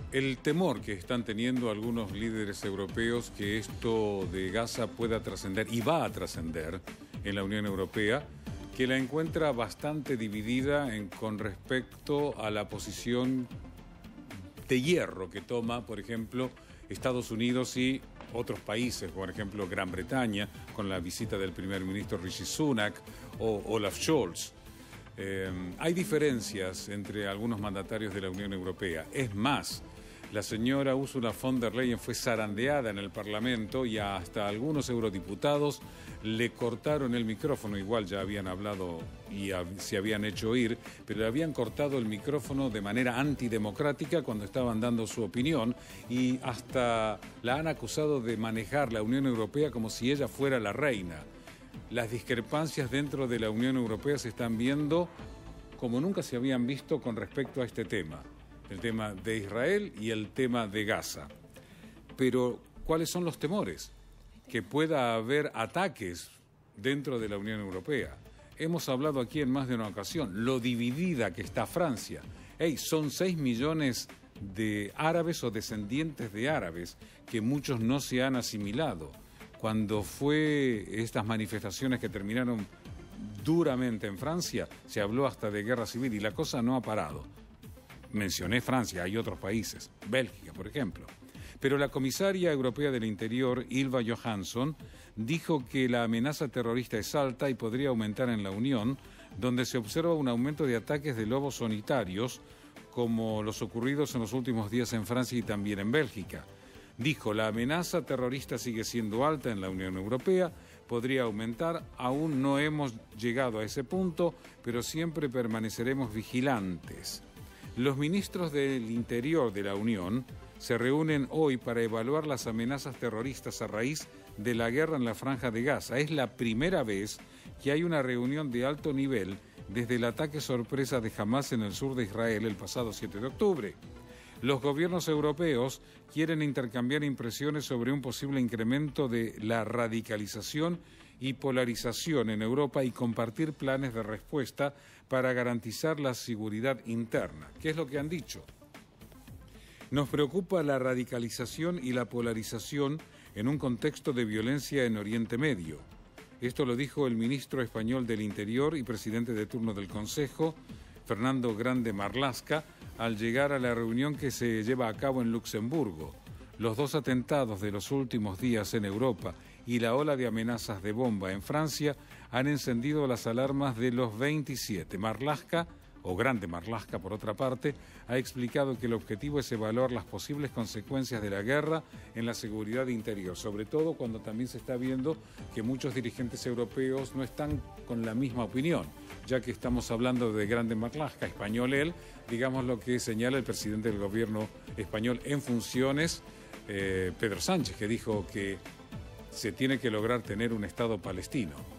El temor que están teniendo algunos líderes europeos que esto de Gaza pueda trascender, y va a trascender en la Unión Europea, que la encuentra bastante dividida con respecto a la posición de hierro que toma, por ejemplo, Estados Unidos y otros países, por ejemplo, Gran Bretaña, con la visita del primer ministro Rishi Sunak o Olaf Scholz. Hay diferencias entre algunos mandatarios de la Unión Europea. Es más, la señora Ursula von der Leyen fue zarandeada en el Parlamento y hasta algunos eurodiputados le cortaron el micrófono. Igual ya habían hablado y se habían hecho oír, pero le habían cortado el micrófono de manera antidemocrática cuando estaban dando su opinión y hasta la han acusado de manejar la Unión Europea como si ella fuera la reina. Las discrepancias dentro de la Unión Europea se están viendo como nunca se habían visto con respecto a este tema. El tema de Israel y el tema de Gaza. Pero, ¿cuáles son los temores? Que pueda haber ataques dentro de la Unión Europea. Hemos hablado aquí en más de una ocasión, lo dividida que está Francia. Son 6 millones de árabes o descendientes de árabes que muchos no se han asimilado. Cuando fue estas manifestaciones que terminaron duramente en Francia, se habló hasta de guerra civil y la cosa no ha parado. Mencioné Francia, hay otros países, Bélgica, por ejemplo. Pero la comisaria europea del Interior, Ylva Johansson, dijo que la amenaza terrorista es alta y podría aumentar en la Unión, donde se observa un aumento de ataques de lobos solitarios, como los ocurridos en los últimos días en Francia y también en Bélgica. Dijo, la amenaza terrorista sigue siendo alta en la Unión Europea, podría aumentar, aún no hemos llegado a ese punto, pero siempre permaneceremos vigilantes. Los ministros del Interior de la Unión se reúnen hoy para evaluar las amenazas terroristas a raíz de la guerra en la Franja de Gaza. Es la primera vez que hay una reunión de alto nivel desde el ataque sorpresa de Hamás en el sur de Israel el pasado 7 de octubre. Los gobiernos europeos quieren intercambiar impresiones sobre un posible incremento de la radicalización y polarización en Europa y compartir planes de respuesta para garantizar la seguridad interna. ¿Qué es lo que han dicho? Nos preocupa la radicalización y la polarización en un contexto de violencia en Oriente Medio. Esto lo dijo el ministro español del Interior y presidente de turno del Consejo, Fernando Grande Marlaska, al llegar a la reunión que se lleva a cabo en Luxemburgo. Los 2 atentados de los últimos días en Europa y la ola de amenazas de bomba en Francia han encendido las alarmas de los 27. Marlaska, o Grande Marlaska por otra parte, ha explicado que el objetivo es evaluar las posibles consecuencias de la guerra en la seguridad interior, sobre todo cuando también se está viendo que muchos dirigentes europeos no están con la misma opinión, ya que estamos hablando de Grande Marlaska, español él, digamos lo que señala el presidente del gobierno español en funciones, Pedro Sánchez, que dijo que se tiene que lograr tener un Estado palestino.